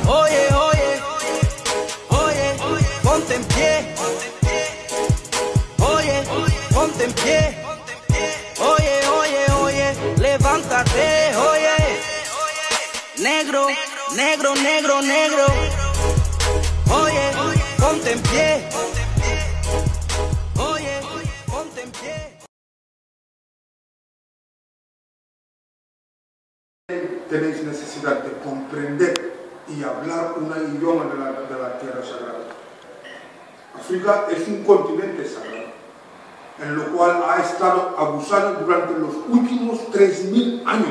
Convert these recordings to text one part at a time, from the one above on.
Oye, oye, oye, ponte en pie. Oye, ponte en pie. Oye, oye, oye, levántate, oye. Negro, negro, negro, negro. Oye, ponte en pie. Oye, ponte en pie. Tenéis necesidad de comprender y hablar un idioma de la tierra sagrada. África es un continente sagrado, en lo cual ha estado abusado durante los últimos 3000 años.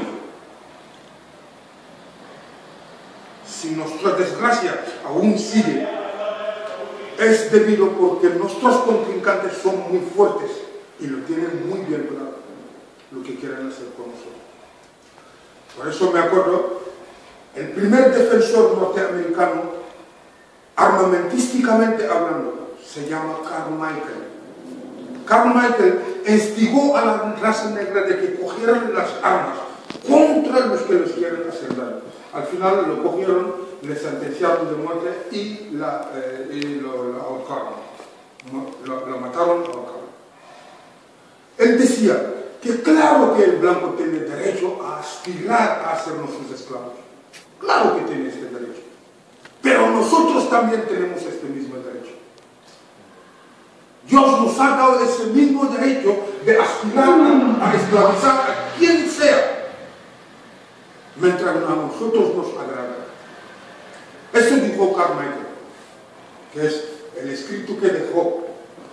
Si nuestra desgracia aún sigue, es debido porque nuestros contrincantes son muy fuertes y lo tienen muy bien claro lo que quieren hacer con nosotros. Por eso me acuerdo, el primer defensor norteamericano, armamentísticamente hablando, se llama Karl Michael. Karl Michael instigó a la raza negra de que cogieran las armas contra los que les quieren hacer daño. Al final lo cogieron, le sentenciaron de muerte y lo ahorcaron. Lo mataron, lo ahorcaron. Él decía que claro que el blanco tiene derecho a aspirar a hacernos sus esclavos. Claro que tiene este derecho. Pero nosotros también tenemos este mismo derecho. Dios nos ha dado ese mismo derecho de aspirar a esclavizar a quien sea, mientras a nosotros nos agrada. Eso dijo Karl Michael, que es el escrito que dejó.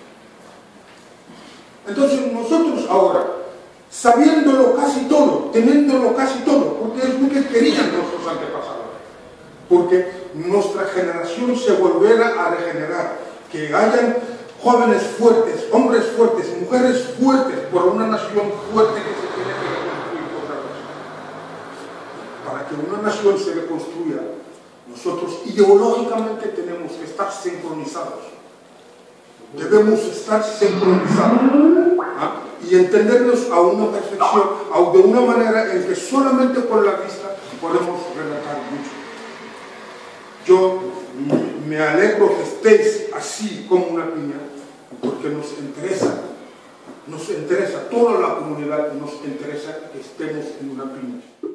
Entonces nosotros ahora, sabiéndolo casi todo, teniéndolo casi todo, porque es lo que querían nuestros antepasados, porque nuestra generación se volviera a regenerar, que hayan jóvenes fuertes, hombres fuertes, mujeres fuertes, por una nación fuerte que se tiene que reconstruir otra vez. Para que una nación se reconstruya, nosotros ideológicamente tenemos que estar sincronizados. Debemos estar sincronizados, ¿ah? Y entendernos a una perfección, de una manera en que solamente por la vista podemos relatar mucho. Yo me alegro que estéis así como una piña, porque nos interesa, toda la comunidad nos interesa que estemos en una piña.